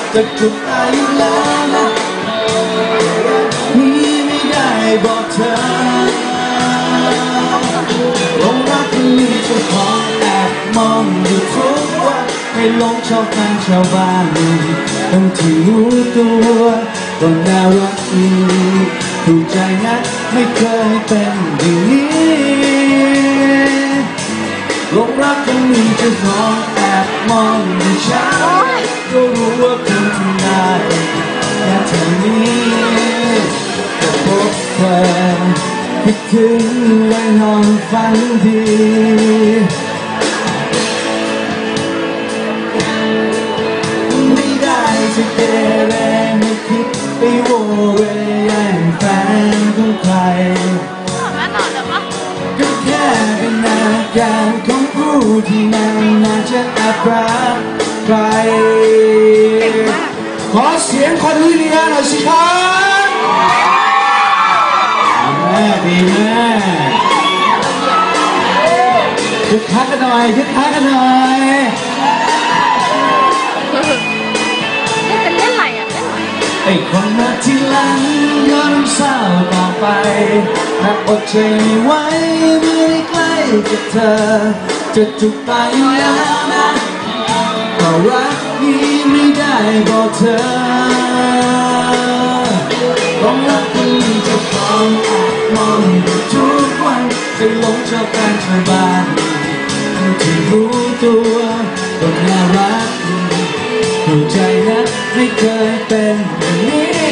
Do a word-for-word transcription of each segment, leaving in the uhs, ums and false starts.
จะจุดอายุแล้วนะนี่ไม่ได้บอกเธอหลงรักที่มีเจ้าของแอบมองอยู่ทุกวันให้หลงชอบกันชาวบ้านทั้งที่รู้ตัวก็น่ารักดีถูกใจนักไม่เคยเป็นอย่างนี้หลงรักที่มีเจ้าของแอบมองอยู่เช้าก็รู้ว่าคุณทำได้แค่เท่านี้ก็พบเธอคิดถึงและนอนฝันดีไม่ได้จะเกเรไม่คิดไปโวเวแย่งแฟนของใครก็แค่เป็นอาการของผู้ที่นั่งน่าจะแอบรักใครขอเสียงคนลุยดีงานหน่อยสิครับแม่ดีแม่คึกคักกันหน่อยคึกคักกันหน่อยเป็นเล่นอะไรอ่ะไอ้คนมาที่หลังย้อนเศร้าต่อไปหากอดใจไม่ไหวเมื่อใกล้กับเธอจะจุกตายแล้วนะก็รักนี้ไม่ได้บอกเธอต้องรักที่เจ้าของแอบมองอยู่ทุกวันจะหลงชอบการชาวบ้านที่รู้ตัวก็น่ารักถูกใจนะไม่เคยเป็นอย่างนี้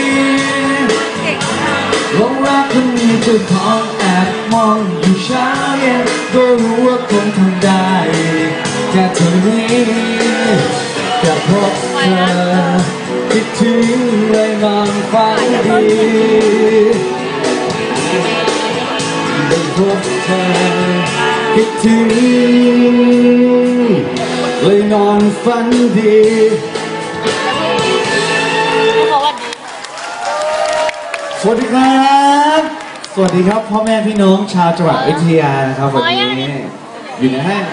หลงรักที่มีเจ้าของแอบมองอยู่เช้าเย็นก็รู้ว่าคงทำได้แค่เท่านี้จะพบเธอคิดถึงเลยนอนฝันดีได้พบเธอคิดถึงเลยนอนฝันดีสวัสดีครับสวัสดีครับพ่อแม่พี่น้องชาวจังหวัดอยุธยานะครับวันนี้อยู่ในห้าง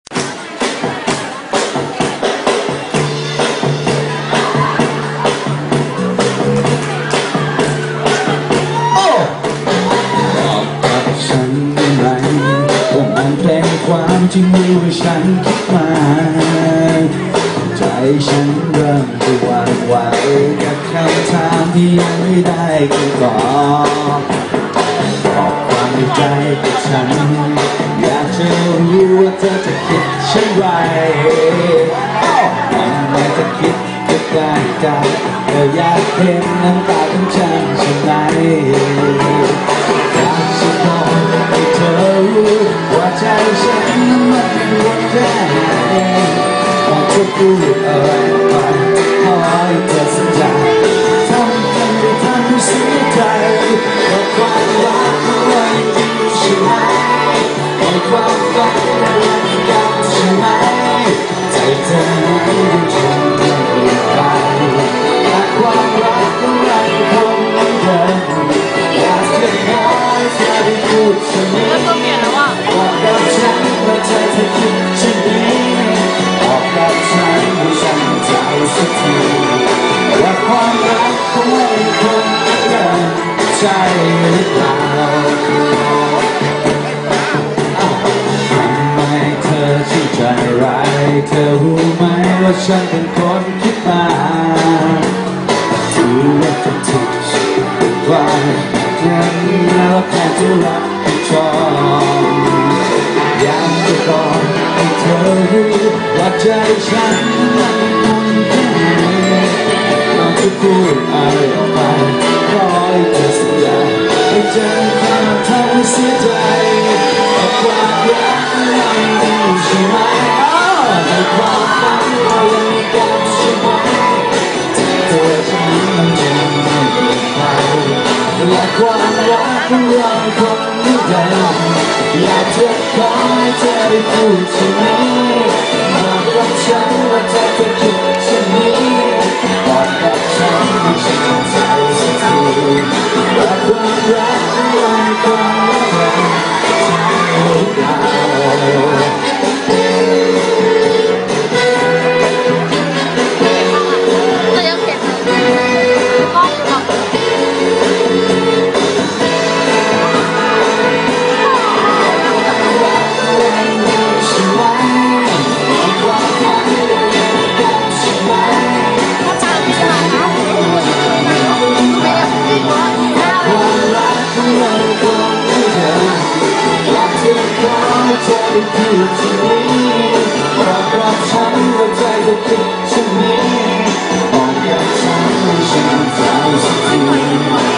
ความจริงที่ว่าฉันคิดมาใจฉันเริ่มจะหวั่นไหวกับคำถามที่ยังไม่ได้คำตอบบอกความในใจกับฉันอยากจะรู้ว่าเธอจะคิดเช่นไรมันไม่จะคิดจะใกล้กันแต่อยากเห็นน้ำตาของฉันเช่นไรอยากจะบอกให้เธอรู้ว่าใจฉันมันเป็นวันแค่ไหนก่อนจะพูดอะไรไปขอให้เธอสัญญาทำกันไม่ทำให้เสียใจว่าความรักของเรายังอยู่ใช่ไหมให้ความรักเรายังอยู่ใช่ไหมใจเธอไม่ได้ทำให้เปลี่ยนไปแต่ความรักของเราคงเหมือนเดิมอยากจะขอให้เธอได้พูดเช่นนี้บอกกับฉันว่าเธอจะคิดเช่นนี้บอกกับฉันให้ฉันใจสักทีว่าความรักของเราคงเหมือนเดิมใช่หรือเปล่าทำไมเธอชื่นใจร้ายเธอรู้ไหมว่าฉันเป็นคนคิดมาถือว่าเป็นทุกสิ่งว่านั้นแล้วแค่จะรับผิดชอบอยากจะบอกให้เธอรู้ว่าใจฉันมันมันแค่ไหนก่อนจะพูดอะไรออกไปขอให้เธอสัญญาให้ใจความทำให้เสียใจแต่ความรักเรายังอยู่ใช่ไหมแต่ความฝันเรายังมีกันใช่ไหมตัวฉันมันยังไม่เปลี่ยนไปและความรักของเราคงเหมือนเดิมอยากจะขอให้เธอได้พูดเช่นนี้บอกกับฉันว่าเธอจะคิดเช่นนี้บอกกับฉันให้ฉันใจสักทีว่าความรักของเราคงเหมือนเดิมใช่หรือเปล่าได้พูดเช่นนี้บอกกับฉันว่าใจจะคิดเช่นนี้บอกกับฉันว่าฉันจะสักที